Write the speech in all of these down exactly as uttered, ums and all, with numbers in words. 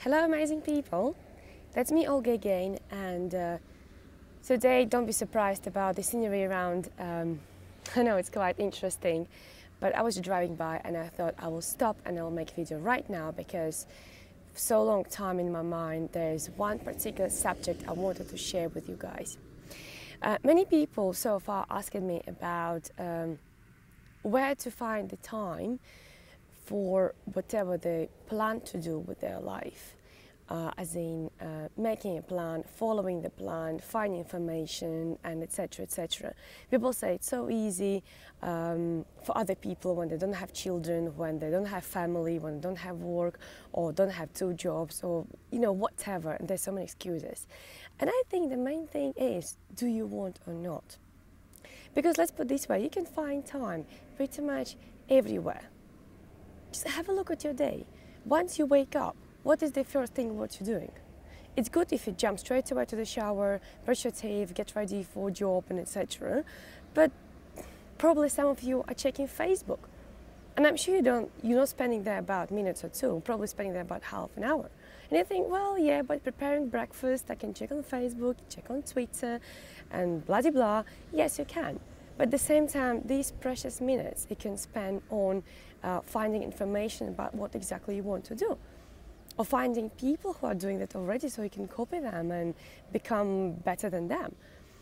Hello amazing people, that's me Olga again, and uh, today don't be surprised about the scenery around. um, I know it's quite interesting, but I was driving by and I thought I will stop and I'll make a video right now because for so long time in my mind there's one particular subject I wanted to share with you guys. Uh, many people so far asking me about um, where to find the time for whatever they plan to do with their life, uh, as in uh, making a plan, following the plan, finding information, and et cetera, et cetera. People say it's so easy um, for other people when they don't have children, when they don't have family, when they don't have work, or don't have two jobs, or you know whatever. And there's so many excuses. And I think the main thing is, do you want or not? Because let's put it this way, you can find time pretty much everywhere. Just have a look at your day. Once you wake up, what is the first thing what you're doing? It's good if you jump straight away to the shower, brush your teeth, get ready for a job, and et cetera. But probably some of you are checking Facebook, and I'm sure you don't. You're not spending there about minutes or two. Probably spending there about half an hour. And you think, well, yeah, but preparing breakfast, I can check on Facebook, check on Twitter, and blah blah blah. Yes, you can. But at the same time, these precious minutes you can spend on uh, finding information about what exactly you want to do, or finding people who are doing that already so you can copy them and become better than them.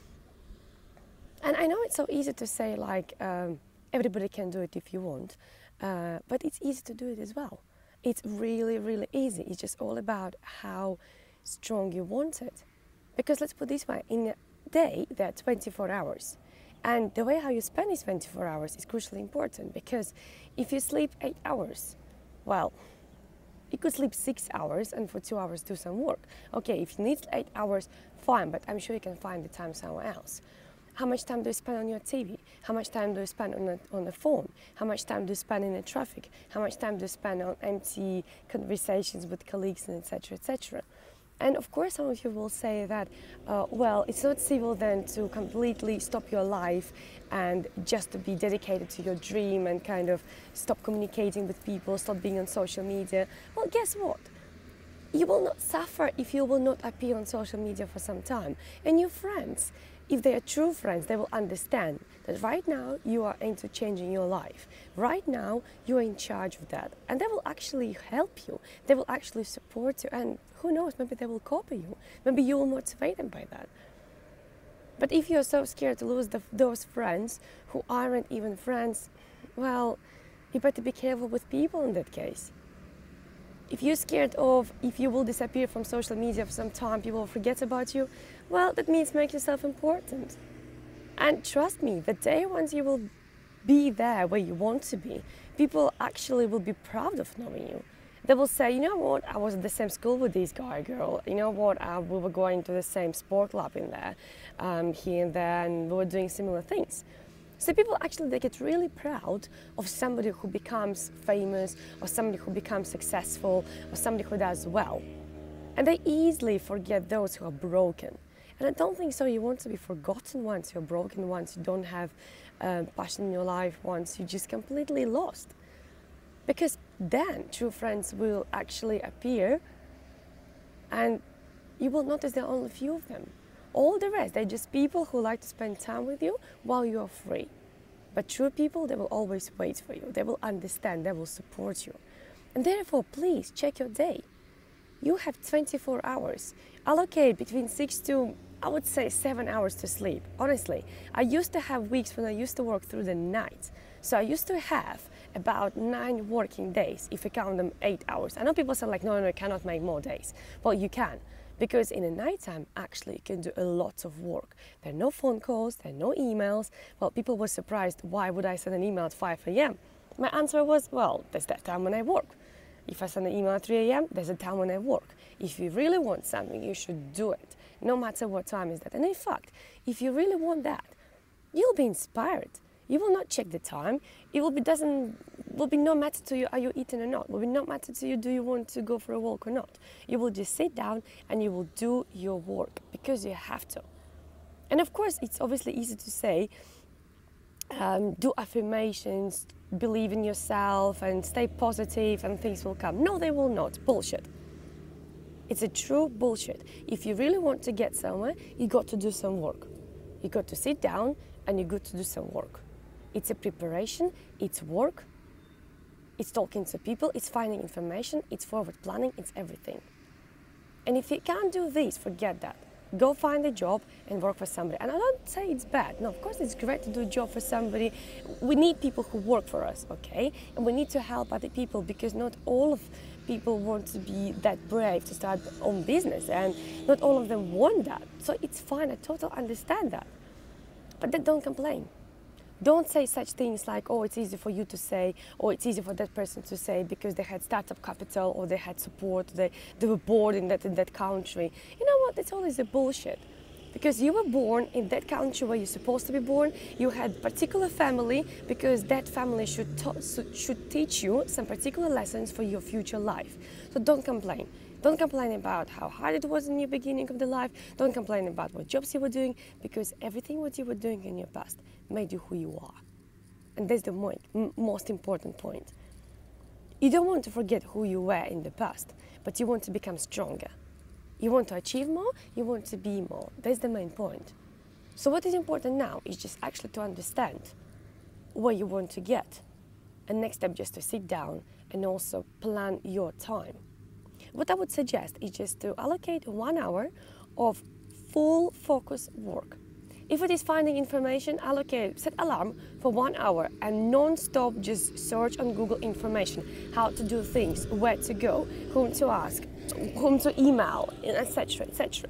And I know it's so easy to say, like, um, everybody can do it if you want, uh, but it's easy to do it as well. It's really, really easy. It's just all about how strong you want it. Because let's put it this way, in a day there are twenty-four hours. And the way how you spend these twenty-four hours is crucially important, because if you sleep eight hours, well, you could sleep six hours and for two hours do some work. Okay, if you need eight hours, fine, but I'm sure you can find the time somewhere else. How much time do you spend on your T V? How much time do you spend on, a, on the phone? How much time do you spend in the traffic? How much time do you spend on empty conversations with colleagues, and et cetera, et cetera? And of course, some of you will say that, uh, well, it's not civil then to completely stop your life and just to be dedicated to your dream and kind of stop communicating with people, stop being on social media. Well, guess what? You will not suffer if you will not appear on social media for some time. And your friends, if they are true friends, they will understand that right now you are into changing your life. Right now you are in charge of that. And they will actually help you. They will actually support you. And who knows, maybe they will copy you. Maybe you will motivate them by that. But if you're so scared to lose the, those friends who aren't even friends, well, you better be careful with people in that case. If you're scared of if you will disappear from social media for some time, people will forget about you, well, that means make yourself important. And trust me, the day once you will be there where you want to be, people actually will be proud of knowing you. They will say, you know what, I was at the same school with this guy, girl. You know what, uh, we were going to the same sport club in there, um, here and there, and we were doing similar things. So people actually, they get really proud of somebody who becomes famous, or somebody who becomes successful, or somebody who does well. And they easily forget those who are broken. And I don't think so. You want to be forgotten once you're broken, once you don't have uh, passion in your life, once you're just completely lost. Because then true friends will actually appear, and you will notice there are only a few of them. All the rest, they're just people who like to spend time with you while you're free. But true people, they will always wait for you. They will understand, they will support you. And therefore, please check your day. You have twenty-four hours. Allocate between six to, I would say, seven hours to sleep. Honestly, I used to have weeks when I used to work through the night. So I used to have about nine working days, if you count them eight hours. I know people say like, no, no, you cannot make more days. Well, you can. Because in the nighttime, actually, you can do a lot of work. There are no phone calls, there are no emails. Well, people were surprised, why would I send an email at five A M? My answer was, well, there's that time when I work. If I send an email at three A M, there's a time when I work. If you really want something, you should do it, no matter what time is that. And in fact, if you really want that, you'll be inspired. You will not check the time. It will be doesn't will be no matter to you are you eating or not. It will be no matter to you do you want to go for a walk or not. You will just sit down and you will do your work because you have to. And of course, it's obviously easy to say, um, do affirmations, believe in yourself, and stay positive, and things will come. No, they will not. Bullshit. It's a true bullshit. If you really want to get somewhere, you got to do some work. You got to sit down and you got to do some work. It's a preparation, it's work, it's talking to people, it's finding information, it's forward planning, it's everything. And if you can't do this, forget that. Go find a job and work for somebody. And I don't say it's bad. No, of course it's great to do a job for somebody. We need people who work for us, okay? And we need to help other people because not all of people want to be that brave to start their own business, and not all of them want that. So it's fine, I totally understand that. But then don't complain. Don't say such things like, oh, it's easy for you to say, or it's easy for that person to say because they had startup capital, or they had support, they, they were born in that, in that country. You know what, it's always a bullshit. Because you were born in that country where you're supposed to be born, you had particular family, because that family should, should teach you some particular lessons for your future life. So don't complain. Don't complain about how hard it was in your beginning of the life. Don't complain about what jobs you were doing, because everything what you were doing in your past made you who you are. And that's the mo most important point. You don't want to forget who you were in the past, but you want to become stronger. You want to achieve more, you want to be more. That's the main point. So what is important now is just actually to understand where you want to get. And next step, just to sit down and also plan your time. What I would suggest is just to allocate one hour of full focus work. If it is finding information, allocate, set alarm for one hour and non-stop just search on Google information, how to do things, where to go, whom to ask, whom to email, et cetera, et cetera.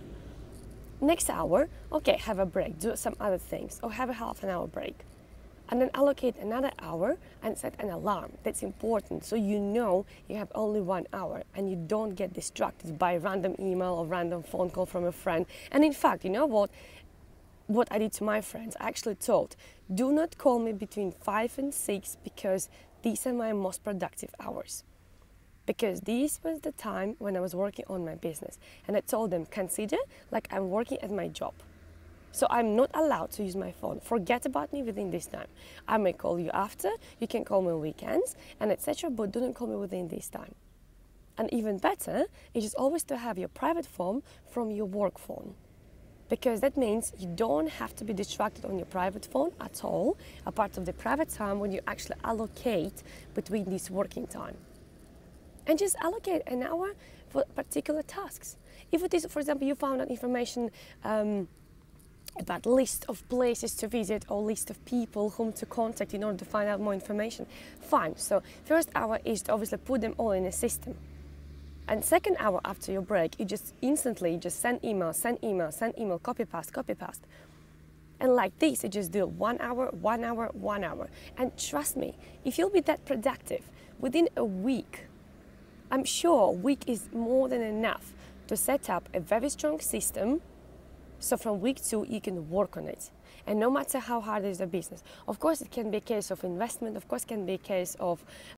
Next hour, okay, have a break, do some other things, or have a half an hour break. And then allocate another hour and set an alarm. That's important, so you know you have only one hour and you don't get distracted by random email or random phone call from a friend. And in fact, you know what? What I did to my friends, I actually told, do not call me between five and six because these are my most productive hours. Because this was the time when I was working on my business. And I told them, consider like I'm working at my job. So I'm not allowed to use my phone. Forget about me within this time. I may call you after, you can call me on weekends, and et cetera, but don't call me within this time. And even better, is just always to have your private phone from your work phone. Because that means you don't have to be distracted on your private phone at all, a part of the private time when you actually allocate between this working time. And just allocate an hour for particular tasks. If it is, for example, you found out information um, about list of places to visit or list of people whom to contact in order to find out more information, fine. So first hour is to obviously put them all in a system. And second hour after your break, you just instantly just send email, send email, send email, copy paste, copy paste. And like this, you just do one hour, one hour, one hour. And trust me, if you'll be that productive within a week, I'm sure a week is more than enough to set up a very strong system. So from week two, you can work on it. And no matter how hard is the business, of course, it can be a case of investment, of course, it can be a case of